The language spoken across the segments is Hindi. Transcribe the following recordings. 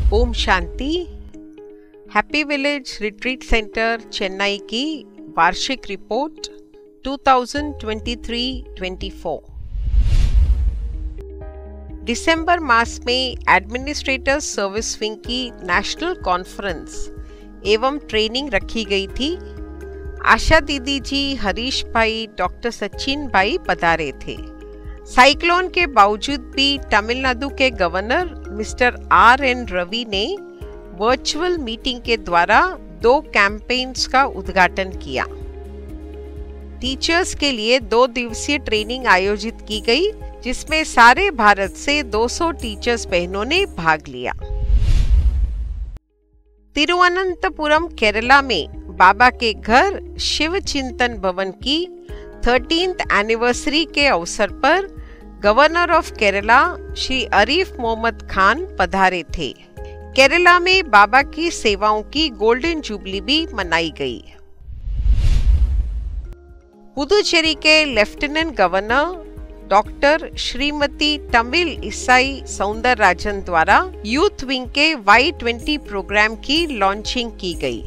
ओम शांति। Happy village retreat centre Chennai की वार्षिक रिपोर्ट 2023-24। दिसंबर मास में एडमिनिस्ट्रेटर्स सर्विस विंग की नेशनल कॉन्फ्रेंस एवं ट्रेनिंग रखी गई थी। आशा दीदी जी, हरीश भाई, डॉक्टर सचिन भाई पधारे थे। साइक्लोन के बावजूद भी तमिलनाडु के गवर्नर मिस्टर R.N. रवि ने वर्चुअल मीटिंग के द्वारा 2 कैंपेन्स का उद्घाटन किया। टीचर्स के लिए 2 दिवसीय ट्रेनिंग आयोजित की गई, जिसमें सारे भारत से 200 टीचर्स बहनों ने भाग लिया। तिरुवनंतपुरम केरला में बाबा के घर शिव चिंतन भवन की 13th एनिवर्सरी के अवसर पर गवर्नर ऑफ केरला श्री अरीफ मोहम्मद खान पधारे थे। केरला में बाबा की सेवाओं की गोल्डन जुबली भी मनाई गई। पुदुचेरी के lieutenant governor doctor Shrimati Tamilisai Soundararajan द्वारा यूथ विंग के Y20 प्रोग्राम की लॉन्चिंग की गई।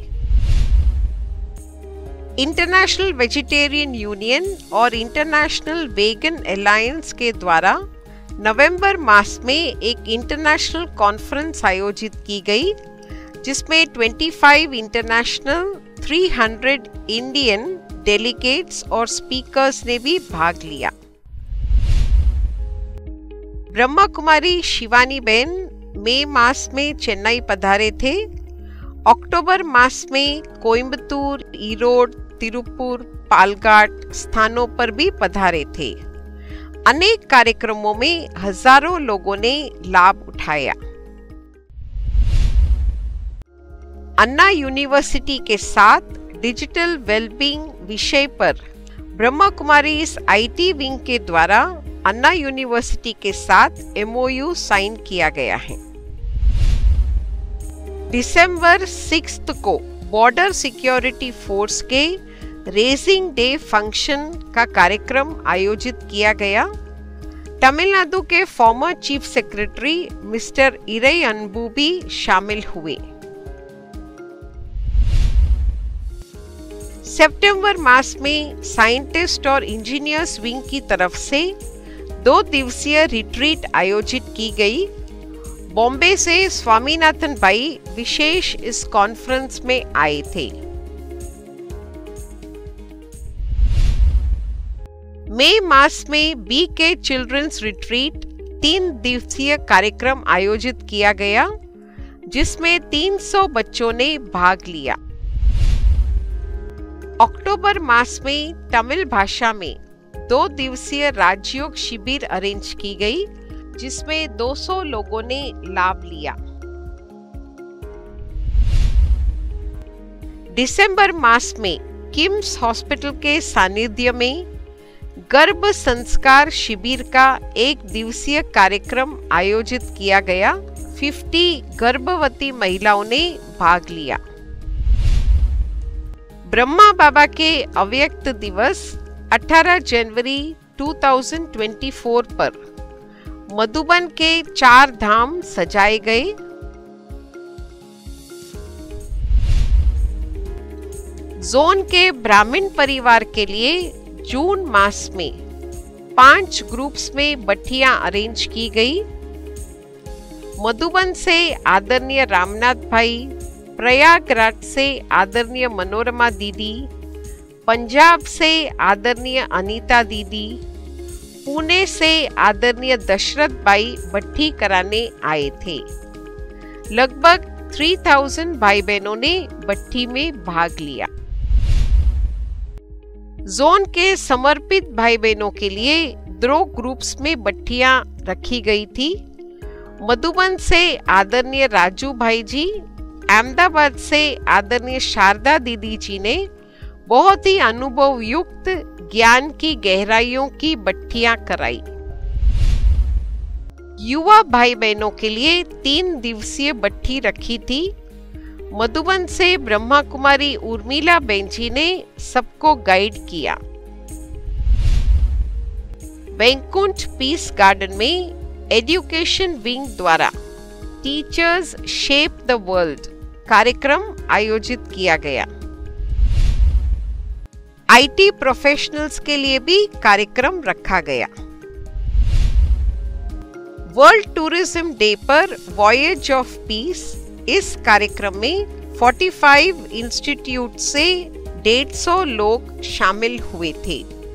इंटरनेशनल वेजिटेरियन यूनियन और इंटरनेशनल वेगन अलायंस के द्वारा नवंबर मास में एक इंटरनेशनल कॉन्फ्रेंस आयोजित की गई, जिसमें 25 इंटरनेशनल, 300 इंडियन डेलीगेट्स और स्पीकर्स ने भी भाग लिया। ब्रह्मा कुमारी शिवानी बहन मई मास में चेन्नई पधारे थे। अक्टूबर मास में कोयम्बतूर, ईरोड, तिरुपुर, पालघाट स्थानों पर भी पधारे थे। अनेक कार्यक्रमों में हजारों लोगों ने लाभ उठाया। अन्ना यूनिवर्सिटी के साथ डिजिटल वेलबींग विषय पर ब्रह्मा कुमारी इस IT विंग के द्वारा अन्ना यूनिवर्सिटी के साथ MOU साइन किया गया है। दिसंबर 6 को बॉर्डर सिक्योरिटी फोर्स के रेजिंग डे फंक्शन का कार्यक्रम आयोजित किया गया। तमिलनाडु के former chief secretary mister Irai Anbu भी शामिल हुए। सितंबर मास में साइंटिस्ट और इंजीनियर्स विंग की तरफ से 2 दिवसीय रिट्रीट आयोजित की गई। बॉम्बे से स्वामीनाथन भाई विशेष इस कॉन्फ्रेंस में आए थे। मई मास में BK चिल्ड्रंस रिट्रीट 3 दिवसीय कार्यक्रम आयोजित किया गया, जिसमें 300 बच्चों ने भाग लिया। अक्टूबर मास में तमिल भाषा में 2 दिवसीय राजयोग शिविर अरेंज की गई, जिसमें 200 लोगों ने लाभ लिया। दिसंबर मास में किम्स हॉस्पिटल के सानिध्य में गर्भ संस्कार शिविर का 1 दिवसीय कार्यक्रम आयोजित किया गया। 50 गर्भवती महिलाओं ने भाग लिया। ब्रह्मा बाबा के अव्यक्त दिवस 18 जनवरी 2024 पर मधुबन के 4 धाम सजाए गए। जोन के ब्राह्मण परिवार के लिए जून मास में 5 ग्रुप्स में बट्टियां अरेंज की गई। मधुबन से आदरणीय रामनाथ भाई, प्रयागराज से आदरणीय मनोरमा दीदी, पंजाब से आदरणीय अनीता दीदी, पुणे से आदरणीय दशरथ भाई भट्टी कराने आए थे। लगभग 3000 भाई बहनों ने भट्टी में भाग लिया। जोन के समर्पित भाई बहनों के लिए 2 ग्रुप्स में भट्टियां रखी गई थी। मधुबन से आदरणीय राजू भाई जी, अहमदाबाद से आदरणीय शारदा दीदी जी ने बहुत ही अनुभव युक्त ज्ञान की गहराइयों की भट्टियां कराई। युवा भाई बहनों के लिए 3 दिवसीय भट्टी रखी थी। मधुबन से ब्रह्मा कुमारी उर्मिला बहन जी ने सबको गाइड किया। वैकुंठ पीस गार्डन में एजुकेशन विंग द्वारा टीचर्स शेप द वर्ल्ड कार्यक्रम आयोजित किया गया। आईटी प्रोफेशनल्स के लिए भी कार्यक्रम रखा गया। वर्ल्ड टूरिज्म डे पर वॉयेज ऑफ पीस, इस कार्यक्रम में 45 इंस्टीट्यूट से 150 लोग शामिल हुए थे।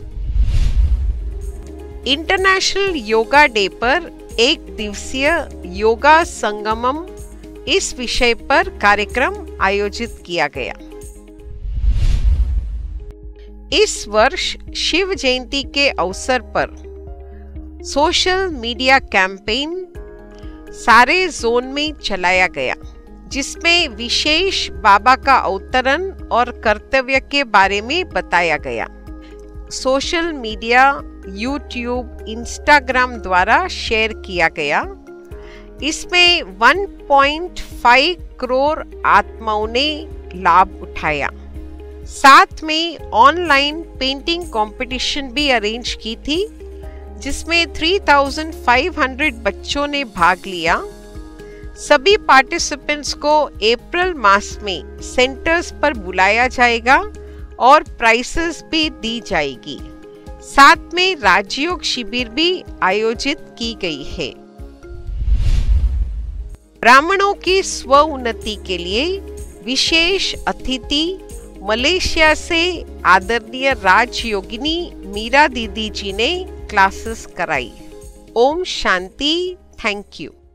इंटरनेशनल योगा डे पर एक दिवसीय योगा संगमम, इस विषय पर कार्यक्रम आयोजित किया गया। इस वर्ष शिव जयंती के अवसर पर सोशल मीडिया कैंपेन सारे जोन में चलाया गया, जिसमें विशेष बाबा का अवतरण और कर्तव्य के बारे में बताया गया। सोशल मीडिया, यूट्यूब, इंस्टाग्राम द्वारा शेयर किया गया। इसमें 1.5 करोड़ आत्माओं ने लाभ उठाया। साथ में ऑनलाइन पेंटिंग कंपटीशन भी अरेंज की थी, जिसमें 3500 बच्चों ने भाग लिया। सभी पार्टिसिपेंट्स को अप्रैल मास में सेंटर्स पर बुलाया जाएगा और प्राइसेस भी दी जाएगी। साथ में राजयोग शिविर भी आयोजित की गई है। ब्राह्मणों की स्व उन्नति के लिए विशेष अतिथि मलेशिया से आदरणीय राजयोगिनी मीरा दीदी जी ने क्लासेस कराई। ओम शांति। Thank you.